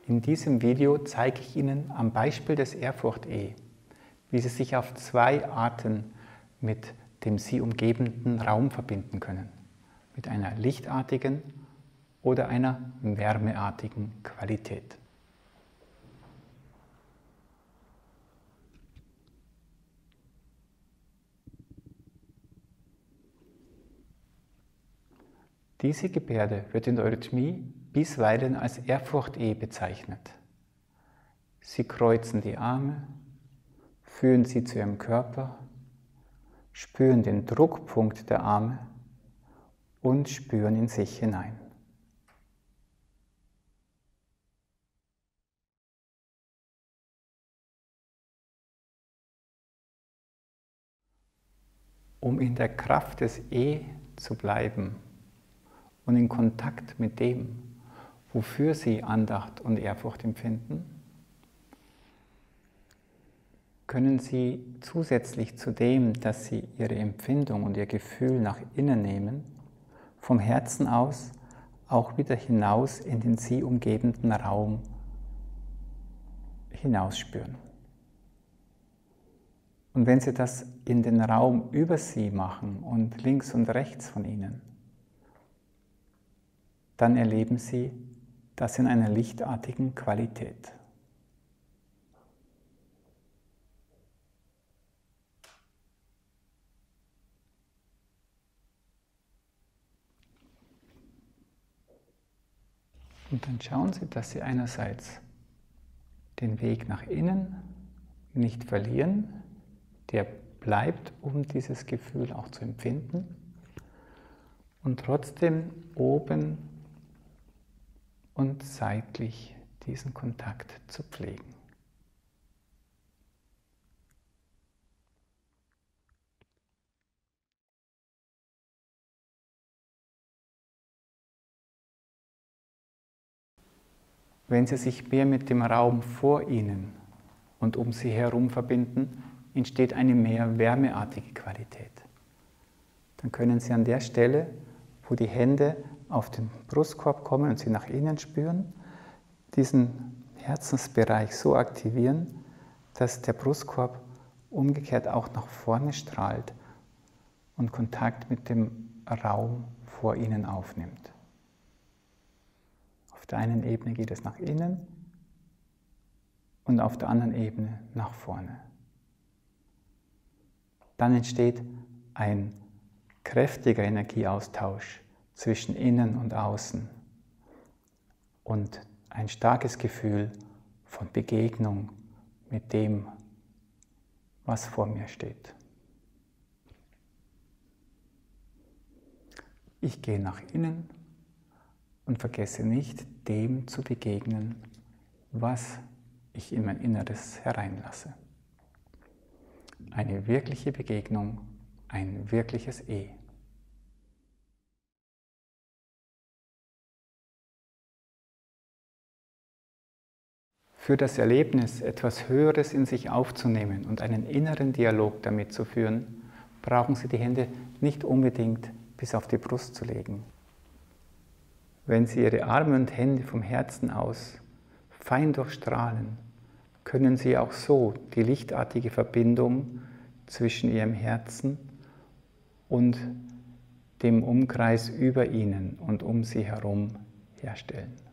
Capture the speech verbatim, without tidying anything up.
In diesem Video zeige ich Ihnen am Beispiel des Ehrfurcht-E, wie Sie sich auf zwei Arten mit dem Sie umgebenden Raum verbinden können. Mit einer lichtartigen oder einer wärmeartigen Qualität. Diese Gebärde wird in der Eurythmie bisweilen als Ehrfurcht-E bezeichnet. Sie kreuzen die Arme, führen sie zu ihrem Körper, spüren den Druckpunkt der Arme und spüren in sich hinein. Um in der Kraft des E zu bleiben und in Kontakt mit dem, wofür Sie Andacht und Ehrfurcht empfinden, können Sie zusätzlich zu dem, dass Sie Ihre Empfindung und Ihr Gefühl nach innen nehmen, vom Herzen aus auch wieder hinaus in den Sie umgebenden Raum hinausspüren. Und wenn Sie das in den Raum über Sie machen und links und rechts von Ihnen, dann erleben Sie das in einer lichtartigen Qualität. Und dann schauen Sie, dass Sie einerseits den Weg nach innen nicht verlieren, der bleibt, um dieses Gefühl auch zu empfinden, und trotzdem oben und seitlich diesen Kontakt zu pflegen. Wenn Sie sich mehr mit dem Raum vor Ihnen und um Sie herum verbinden, entsteht eine mehr wärmeartige Qualität. Dann können Sie an der Stelle, wo die Hände auf den Brustkorb kommen und Sie nach innen spüren, diesen Herzensbereich so aktivieren, dass der Brustkorb umgekehrt auch nach vorne strahlt und Kontakt mit dem Raum vor Ihnen aufnimmt. Auf der einen Ebene geht es nach innen und auf der anderen Ebene nach vorne. Dann entsteht ein kräftiger Energieaustausch zwischen innen und außen und ein starkes Gefühl von Begegnung mit dem, was vor mir steht. Ich gehe nach innen und vergesse nicht, dem zu begegnen, was ich in mein Inneres hereinlasse. Eine wirkliche Begegnung, ein wirkliches E. Für das Erlebnis, etwas Höheres in sich aufzunehmen und einen inneren Dialog damit zu führen, brauchen Sie die Hände nicht unbedingt bis auf die Brust zu legen. Wenn Sie Ihre Arme und Hände vom Herzen aus fein durchstrahlen, können Sie auch so die lichtartige Verbindung zwischen Ihrem Herzen und dem Umkreis über Ihnen und um Sie herum herstellen.